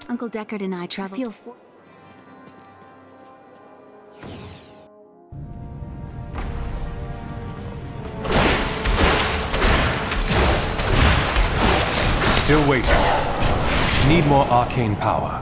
Uncle Deckard and I traveled. Still waiting. Need more arcane power.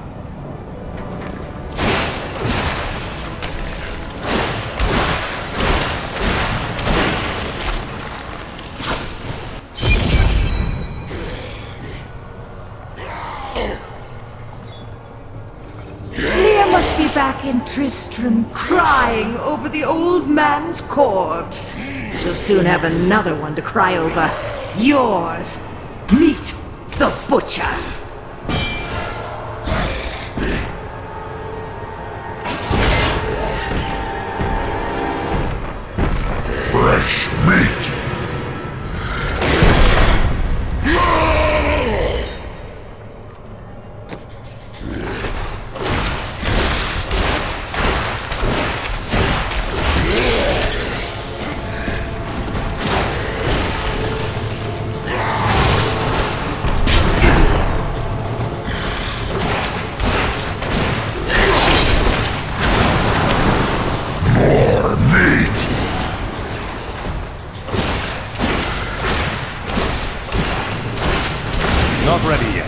Leah must be back in Tristram, crying over the old man's corpse. She'll soon have another one to cry over. Yours. Meet the Butcher. Fresh meat. Not ready yet.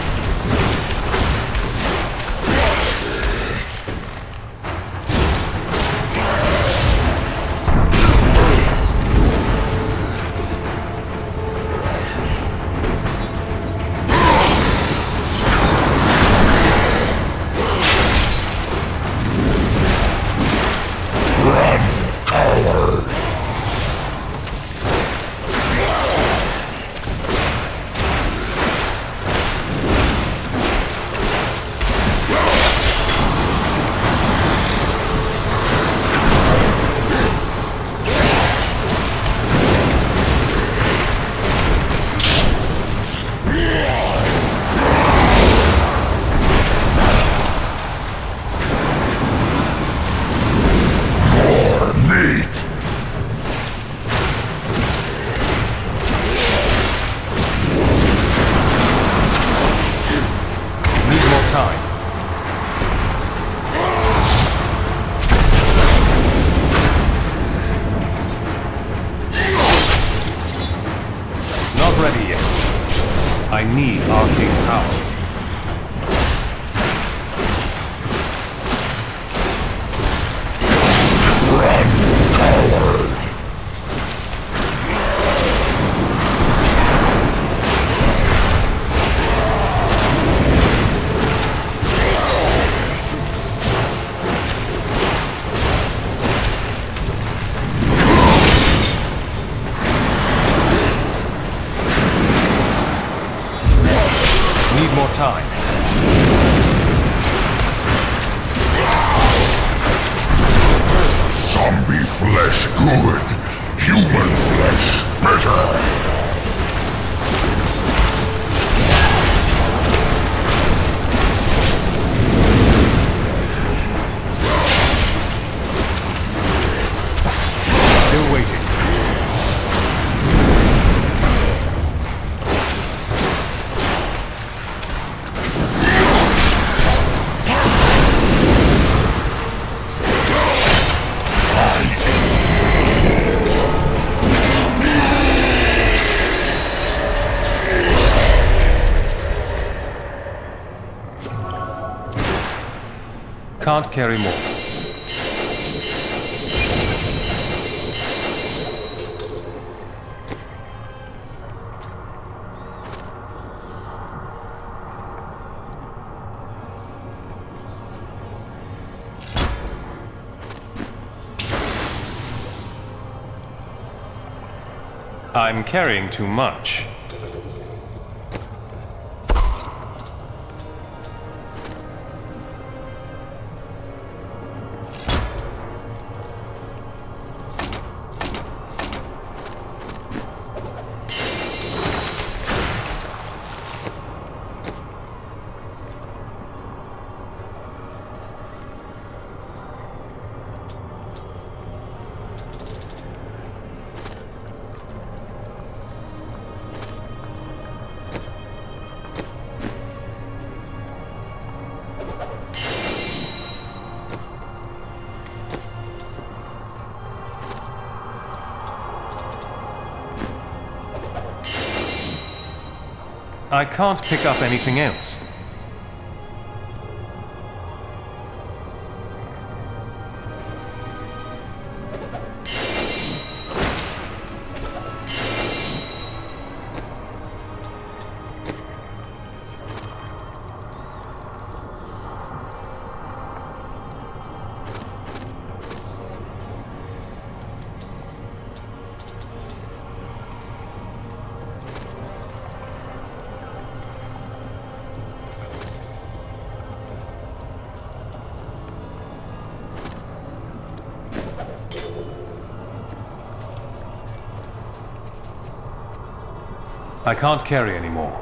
I need arcane power. Need more time. Zombie flesh good, human flesh better. Still waiting. Can't carry more. I'm carrying too much. I can't pick up anything else. I can't carry anymore.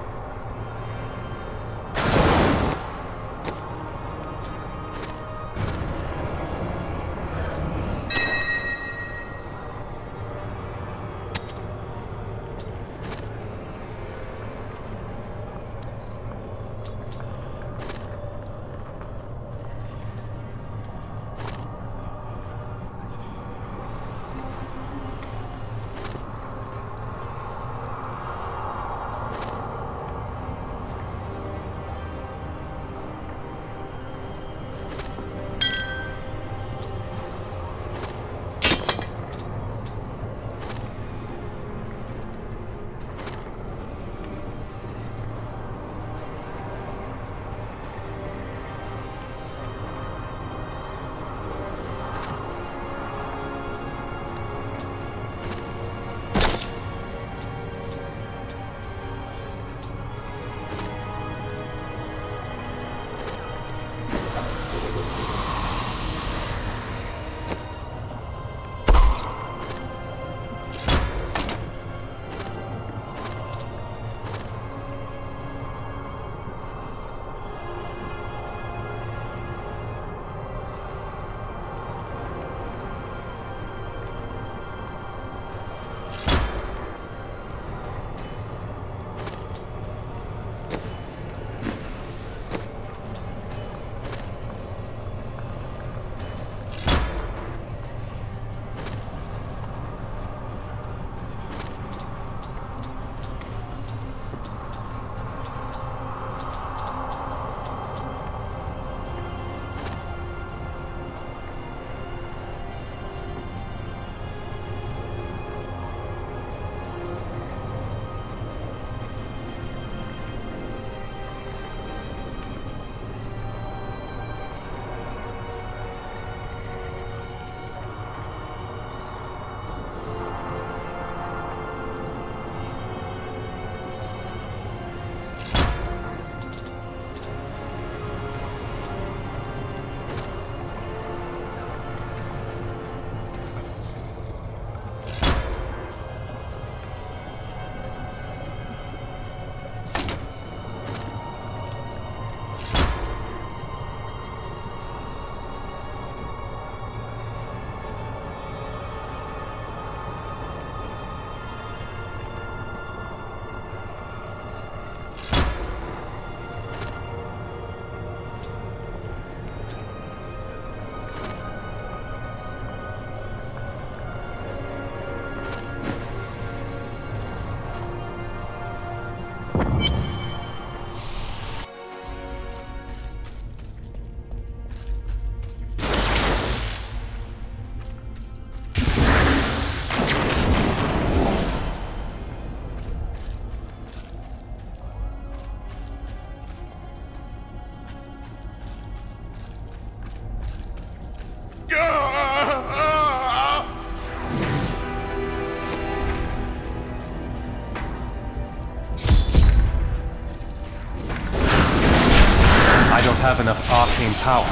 Have enough arcane power.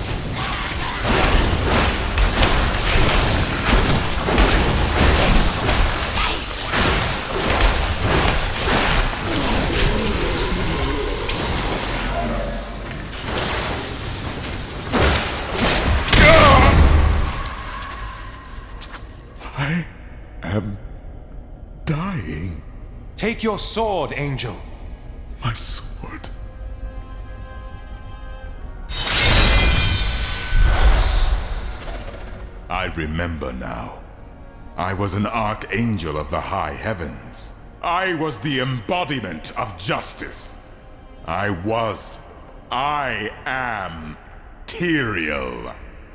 I am dying. Take your sword, Angel. My sword. I remember now. I was an archangel of the high heavens. I was the embodiment of justice. I am Tyrael.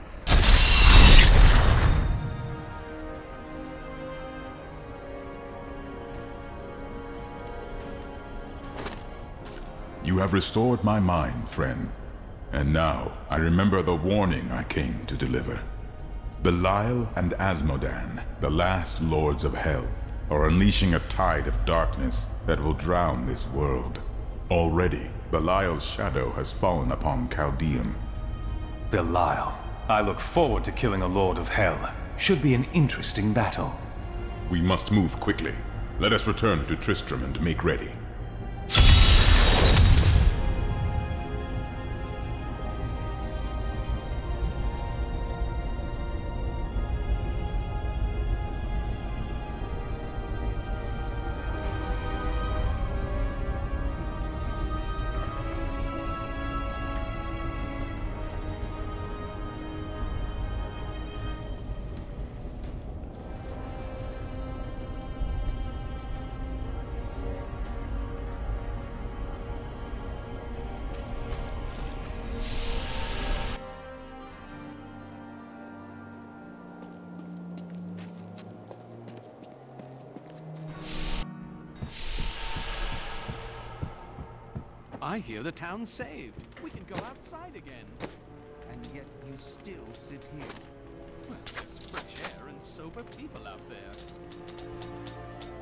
You have restored my mind, friend. And now, I remember the warning I came to deliver. Belial and Azmodan, the last lords of Hell, are unleashing a tide of darkness that will drown this world. Already, Belial's shadow has fallen upon Caldeum. Belial. I look forward to killing a Lord of Hell. Should be an interesting battle. We must move quickly. Let us return to Tristram and make ready. I hear the town's saved. We can go outside again. And yet you still sit here. Well, there's fresh air and sober people out there.